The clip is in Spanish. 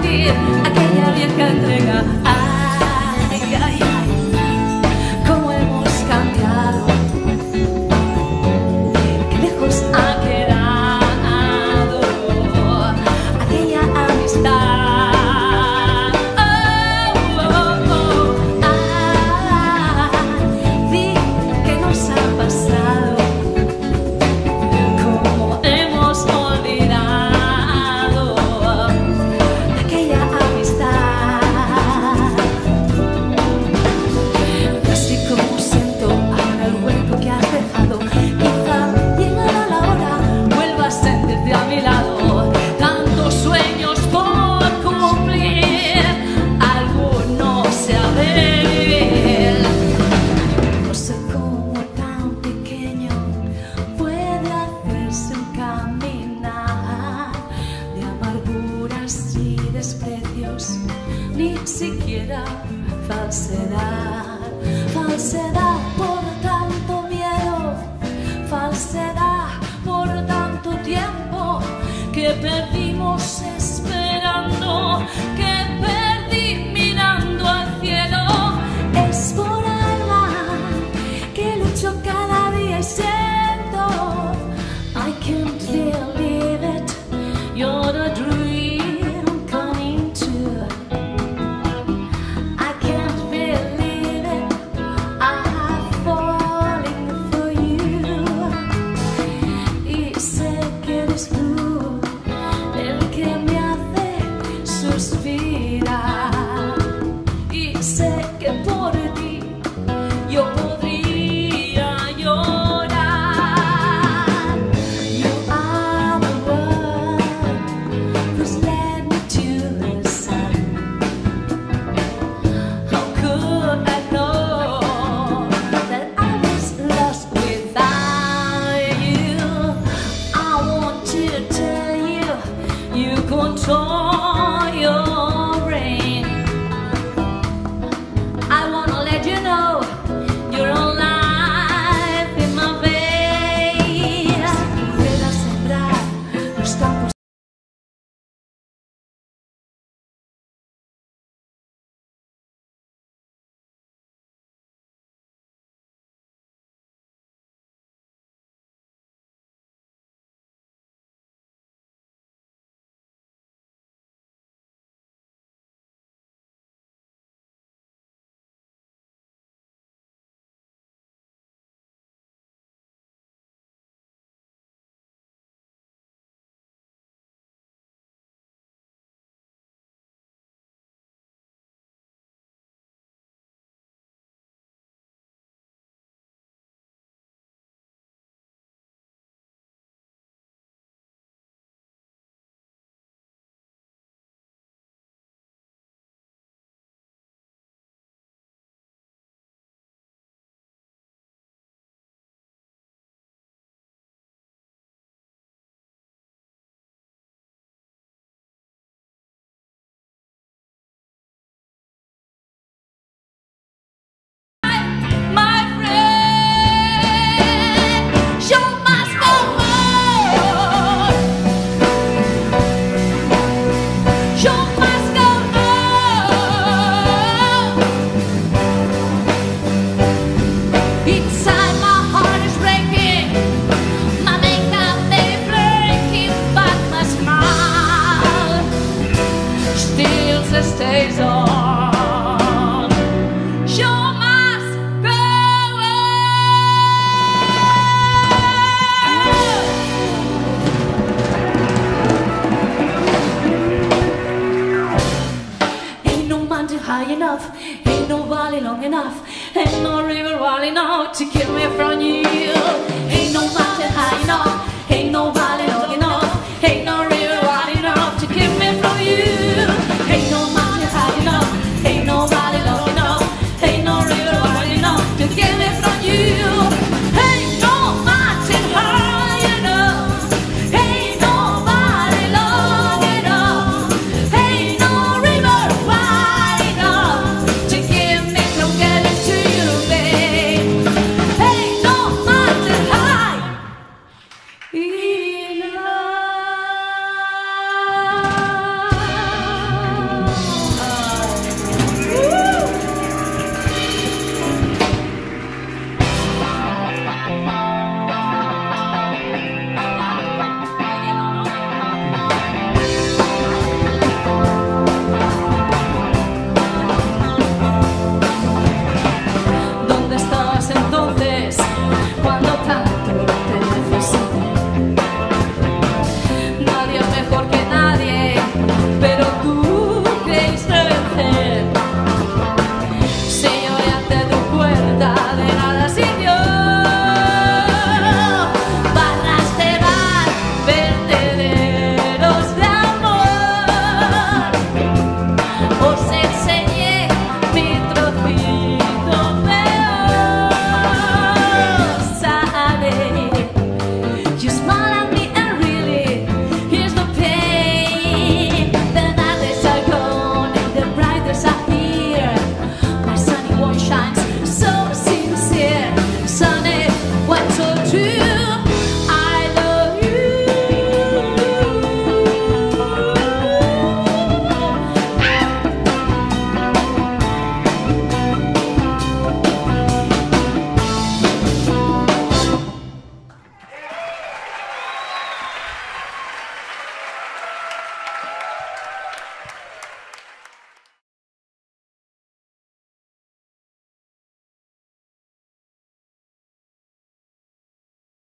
sentir aquella vieja entrega. Ay, ay, ay, cómo hemos cambiado, qué lejos ha quedado aquella amistad. Oh, oh, oh, ah, di que nos ha pasado. Ni siquiera falsedad, falsedad por tanto miedo, falsedad por tanto tiempo que perdimos esperando, que perdí mirando al cielo. Es por alma que lucho cada día y siento I can't believe it, you're the dream. Y sé que por ti yo podría llorar. You are the one who's led me to the sun. How could I know that I was lost without you? I want to tell you, you control your brain. I wanna let you know you're alive in my veins. Volver a sembrar los campos. Stays on. Show must go on. Ain't no mountain high enough, ain't no valley long enough, ain't no river wide enough to keep me from you. Ain't no mountain high enough, ain't no valley